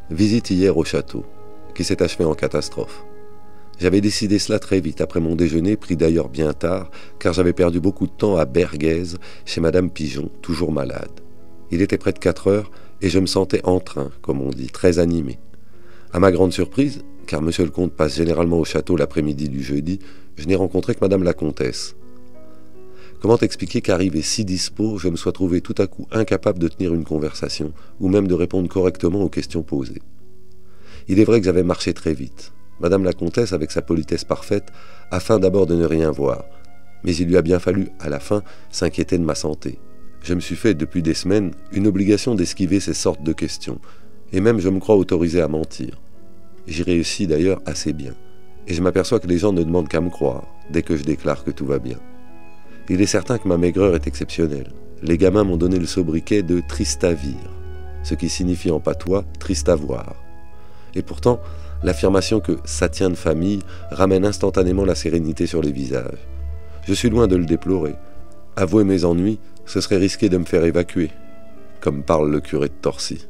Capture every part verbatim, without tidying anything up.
Visite hier au château, qui s'est achevé en catastrophe. J'avais décidé cela très vite, après mon déjeuner, pris d'ailleurs bien tard, car j'avais perdu beaucoup de temps à Berguez, chez Madame Pigeon, toujours malade. Il était près de quatre heures, et je me sentais en train, comme on dit, très animé. À ma grande surprise, car Monsieur le Comte passe généralement au château l'après-midi du jeudi, je n'ai rencontré que Madame la Comtesse. Comment expliquer qu'arrivé si dispos, je me sois trouvé tout à coup incapable de tenir une conversation, ou même de répondre correctement aux questions posées. Il est vrai que j'avais marché très vite. Madame la Comtesse, avec sa politesse parfaite, afin d'abord de ne rien voir. Mais il lui a bien fallu, à la fin, s'inquiéter de ma santé. Je me suis fait, depuis des semaines, une obligation d'esquiver ces sortes de questions, et même je me crois autorisé à mentir. J'y réussis d'ailleurs assez bien, et je m'aperçois que les gens ne demandent qu'à me croire, dès que je déclare que tout va bien. Il est certain que ma maigreur est exceptionnelle. Les gamins m'ont donné le sobriquet de Tristavir, ce qui signifie en patois « triste à voir ». Et pourtant, l'affirmation que « ça tient de famille » ramène instantanément la sérénité sur les visages. Je suis loin de le déplorer. Avouer mes ennuis, ce serait risquer de me faire évacuer, comme parle le curé de Torcy.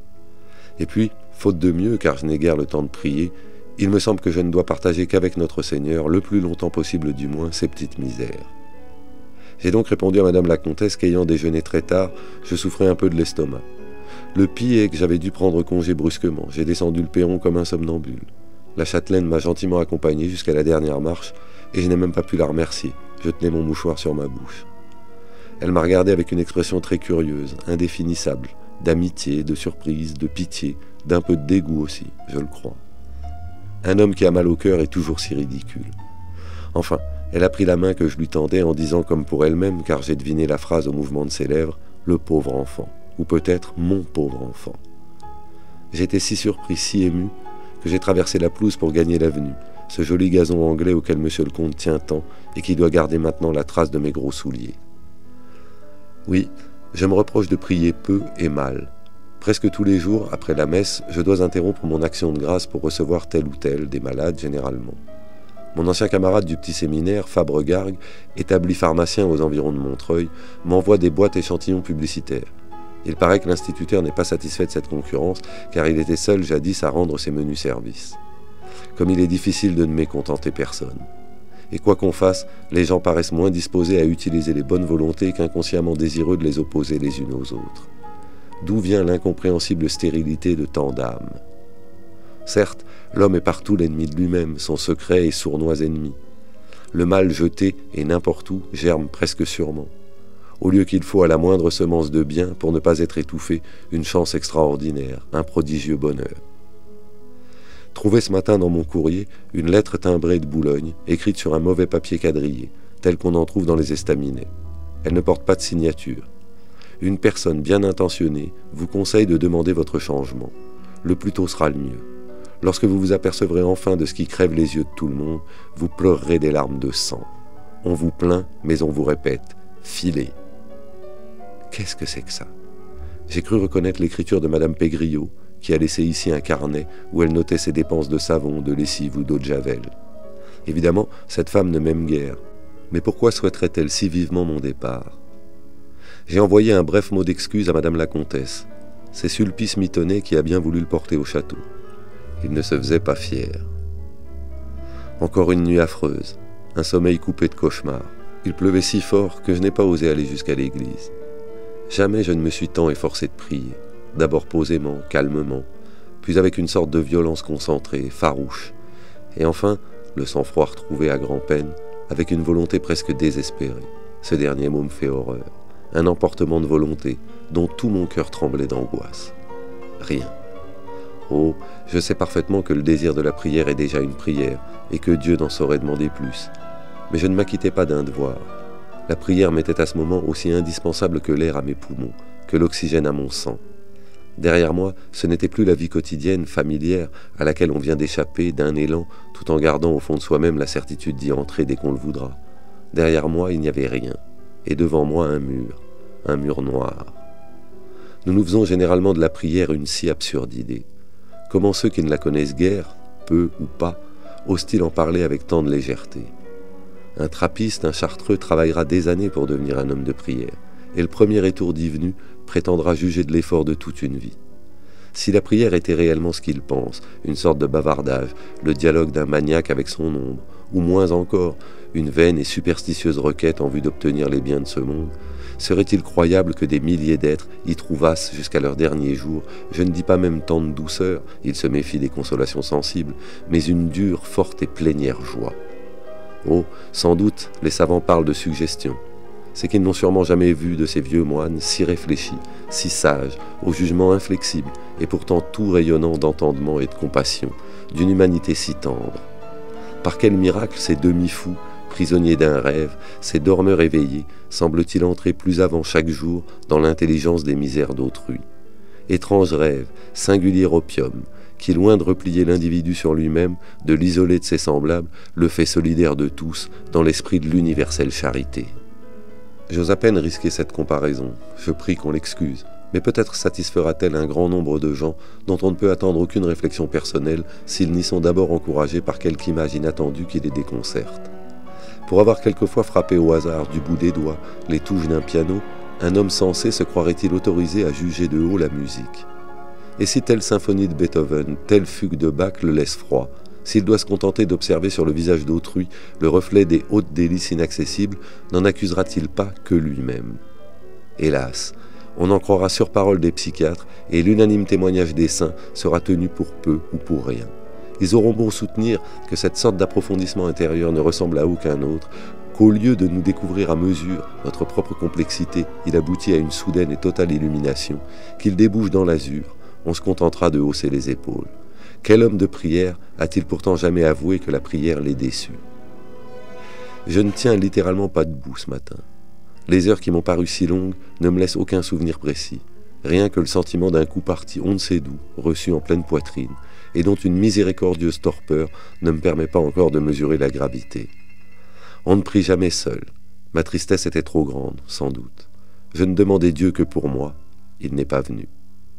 Et puis, faute de mieux, car je n'ai guère le temps de prier, il me semble que je ne dois partager qu'avec notre Seigneur, le plus longtemps possible du moins, ces petites misères. J'ai donc répondu à Madame la Comtesse qu'ayant déjeuné très tard, je souffrais un peu de l'estomac. Le pire est que j'avais dû prendre congé brusquement. J'ai descendu le perron comme un somnambule. La châtelaine m'a gentiment accompagné jusqu'à la dernière marche et je n'ai même pas pu la remercier. Je tenais mon mouchoir sur ma bouche. Elle m'a regardé avec une expression très curieuse, indéfinissable, d'amitié, de surprise, de pitié, d'un peu de dégoût aussi, je le crois. Un homme qui a mal au cœur est toujours si ridicule. Enfin, elle a pris la main que je lui tendais en disant comme pour elle-même, car j'ai deviné la phrase au mouvement de ses lèvres, « le pauvre enfant », ou peut-être « mon pauvre enfant ». J'étais si surpris, si ému, que j'ai traversé la pelouse pour gagner l'avenue, ce joli gazon anglais auquel Monsieur le Comte tient tant et qui doit garder maintenant la trace de mes gros souliers. Oui, je me reproche de prier peu et mal. Presque tous les jours, après la messe, je dois interrompre mon action de grâce pour recevoir tel ou tel, des malades généralement. Mon ancien camarade du petit séminaire, Fabre Gargue, établi pharmacien aux environs de Montreuil, m'envoie des boîtes échantillons publicitaires. Il paraît que l'instituteur n'est pas satisfait de cette concurrence, car il était seul jadis à rendre ses menus services. Comme il est difficile de ne mécontenter personne. Et quoi qu'on fasse, les gens paraissent moins disposés à utiliser les bonnes volontés qu'inconsciemment désireux de les opposer les unes aux autres. D'où vient l'incompréhensible stérilité de tant d'âmes? Certes, l'homme est partout l'ennemi de lui-même, son secret et sournois ennemi. Le mal jeté, et n'importe où, germe presque sûrement. Au lieu qu'il faut à la moindre semence de bien, pour ne pas être étouffé, une chance extraordinaire, un prodigieux bonheur. Trouvé ce matin dans mon courrier une lettre timbrée de Boulogne, écrite sur un mauvais papier quadrillé, tel qu'on en trouve dans les estaminets. Elle ne porte pas de signature. Une personne bien intentionnée vous conseille de demander votre changement. Le plus tôt sera le mieux. Lorsque vous vous apercevrez enfin de ce qui crève les yeux de tout le monde, vous pleurerez des larmes de sang. On vous plaint, mais on vous répète « filez ». Qu'est-ce que c'est que ça? J'ai cru reconnaître l'écriture de Madame Pégriot, qui a laissé ici un carnet où elle notait ses dépenses de savon, de lessive ou d'eau de javel. Évidemment, cette femme ne m'aime guère. Mais pourquoi souhaiterait-elle si vivement mon départ? J'ai envoyé un bref mot d'excuse à Madame la Comtesse. C'est Sulpice Mitonnet qui a bien voulu le porter au château. Il ne se faisait pas fier. Encore une nuit affreuse, un sommeil coupé de cauchemars. Il pleuvait si fort que je n'ai pas osé aller jusqu'à l'église. Jamais je ne me suis tant efforcé de prier. D'abord posément, calmement, puis avec une sorte de violence concentrée, farouche, et enfin, le sang-froid retrouvé à grand-peine, avec une volonté presque désespérée. Ce dernier mot me fait horreur. Un emportement de volonté, dont tout mon cœur tremblait d'angoisse. Rien. Oh, je sais parfaitement que le désir de la prière est déjà une prière, et que Dieu n'en saurait demander plus. Mais je ne m'acquittais pas d'un devoir. La prière m'était à ce moment aussi indispensable que l'air à mes poumons, que l'oxygène à mon sang. Derrière moi, ce n'était plus la vie quotidienne, familière, à laquelle on vient d'échapper d'un élan, tout en gardant au fond de soi-même la certitude d'y entrer dès qu'on le voudra. Derrière moi, il n'y avait rien, et devant moi un mur, un mur noir. Nous nous faisons généralement de la prière une si absurde idée. Comment ceux qui ne la connaissent guère, peu ou pas, osent-ils en parler avec tant de légèreté? Un trappiste, un chartreux travaillera des années pour devenir un homme de prière, et le premier étourdi venu prétendra juger de l'effort de toute une vie. Si la prière était réellement ce qu'il pense, une sorte de bavardage, le dialogue d'un maniaque avec son ombre, ou moins encore, une vaine et superstitieuse requête en vue d'obtenir les biens de ce monde, serait-il croyable que des milliers d'êtres y trouvassent jusqu'à leur dernier jour, je ne dis pas même tant de douceur, il se méfie des consolations sensibles, mais une dure, forte et plénière joie? Oh, sans doute, les savants parlent de suggestion. C'est qu'ils n'ont sûrement jamais vu de ces vieux moines si réfléchis, si sages, au jugement inflexible, et pourtant tout rayonnant d'entendement et de compassion, d'une humanité si tendre. Par quel miracle ces demi-fous, prisonniers d'un rêve, ces dormeurs éveillés, semblent-ils entrer plus avant chaque jour dans l'intelligence des misères d'autrui? Étrange rêve, singulier opium, qui, loin de replier l'individu sur lui-même, de l'isoler de ses semblables, le fait solidaire de tous dans l'esprit de l'universelle charité. J'ose à peine risquer cette comparaison, je prie qu'on l'excuse, mais peut-être satisfera-t-elle un grand nombre de gens dont on ne peut attendre aucune réflexion personnelle s'ils n'y sont d'abord encouragés par quelque image inattendue qui les déconcerte. Pour avoir quelquefois frappé au hasard du bout des doigts les touches d'un piano, un homme sensé se croirait-il autorisé à juger de haut la musique? Et si telle symphonie de Beethoven, telle fugue de Bach le laisse froid, s'il doit se contenter d'observer sur le visage d'autrui le reflet des hautes délices inaccessibles, n'en accusera-t-il pas que lui-même? Hélas, on en croira sur parole des psychiatres, et l'unanime témoignage des saints sera tenu pour peu ou pour rien. Ils auront beau soutenir que cette sorte d'approfondissement intérieur ne ressemble à aucun autre, qu'au lieu de nous découvrir à mesure notre propre complexité, il aboutit à une soudaine et totale illumination, qu'il débouche dans l'azur, on se contentera de hausser les épaules. Quel homme de prière a-t-il pourtant jamais avoué que la prière l'ait déçu? Je ne tiens littéralement pas debout ce matin. Les heures qui m'ont paru si longues ne me laissent aucun souvenir précis, rien que le sentiment d'un coup parti on ne sait d'où, reçu en pleine poitrine, et dont une miséricordieuse torpeur ne me permet pas encore de mesurer la gravité. On ne prie jamais seul. Ma tristesse était trop grande, sans doute. Je ne demandais Dieu que pour moi. Il n'est pas venu.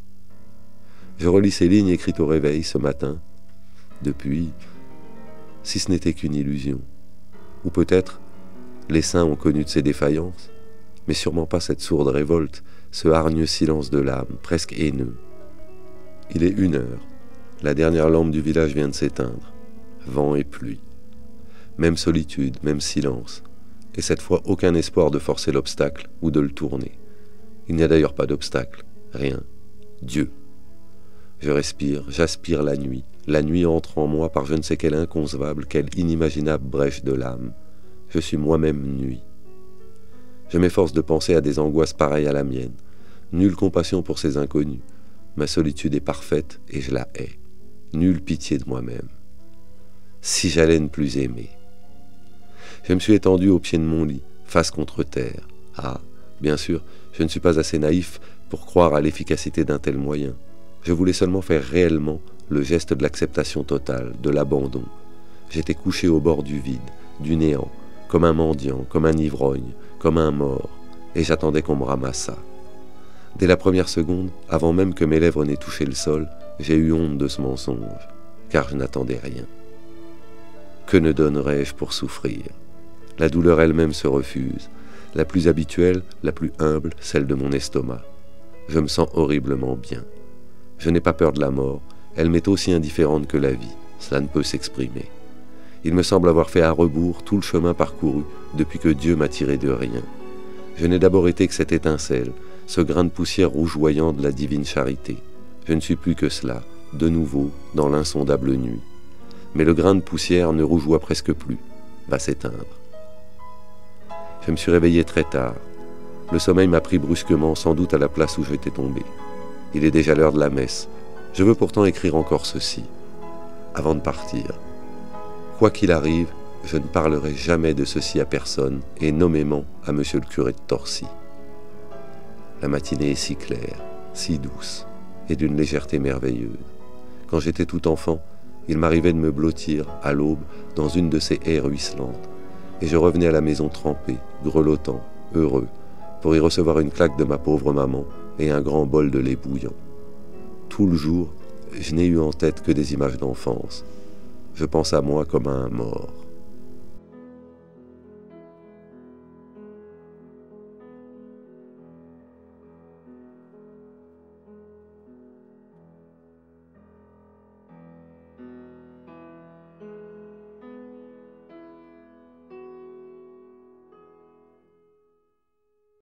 Je relis ces lignes écrites au réveil ce matin. Depuis, si ce n'était qu'une illusion. Ou peut-être, les saints ont connu de ces défaillances, mais sûrement pas cette sourde révolte, ce hargneux silence de l'âme, presque haineux. Il est une heure. La dernière lampe du village vient de s'éteindre. Vent et pluie. Même solitude, même silence. Et cette fois, aucun espoir de forcer l'obstacle ou de le tourner. Il n'y a d'ailleurs pas d'obstacle. Rien. Dieu. Je respire, j'aspire la nuit. La nuit entre en moi par je ne sais quelle inconcevable, quelle inimaginable brèche de l'âme. Je suis moi-même nuit. Je m'efforce de penser à des angoisses pareilles à la mienne. Nulle compassion pour ces inconnus. Ma solitude est parfaite et je la hais. Nulle pitié de moi-même. Si j'allais ne plus aimer. Je me suis étendu au pied de mon lit, face contre terre. Ah, bien sûr, je ne suis pas assez naïf pour croire à l'efficacité d'un tel moyen. Je voulais seulement faire réellement le geste de l'acceptation totale, de l'abandon. J'étais couché au bord du vide, du néant, comme un mendiant, comme un ivrogne, comme un mort, et j'attendais qu'on me ramassât. Dès la première seconde, avant même que mes lèvres n'aient touché le sol, j'ai eu honte de ce mensonge, car je n'attendais rien. Que ne donnerais-je pour souffrir? La douleur elle-même se refuse, la plus habituelle, la plus humble, celle de mon estomac. Je me sens horriblement bien. Je n'ai pas peur de la mort, elle m'est aussi indifférente que la vie, cela ne peut s'exprimer. Il me semble avoir fait à rebours tout le chemin parcouru depuis que Dieu m'a tiré de rien. Je n'ai d'abord été que cette étincelle, ce grain de poussière rougeoyant de la divine charité. Je ne suis plus que cela, de nouveau, dans l'insondable nuit. Mais le grain de poussière ne rougeoie presque plus, va s'éteindre. Je me suis réveillé très tard. Le sommeil m'a pris brusquement, sans doute à la place où j'étais tombé. Il est déjà l'heure de la messe. Je veux pourtant écrire encore ceci, avant de partir. Quoi qu'il arrive, je ne parlerai jamais de ceci à personne, et nommément à monsieur le curé de Torcy. La matinée est si claire, si douce, et d'une légèreté merveilleuse. Quand j'étais tout enfant, il m'arrivait de me blottir, à l'aube, dans une de ces haies ruisselantes, et je revenais à la maison trempé, grelottant, heureux, pour y recevoir une claque de ma pauvre maman et un grand bol de lait bouillant. Tout le jour, je n'ai eu en tête que des images d'enfance. Je pense à moi comme à un mort.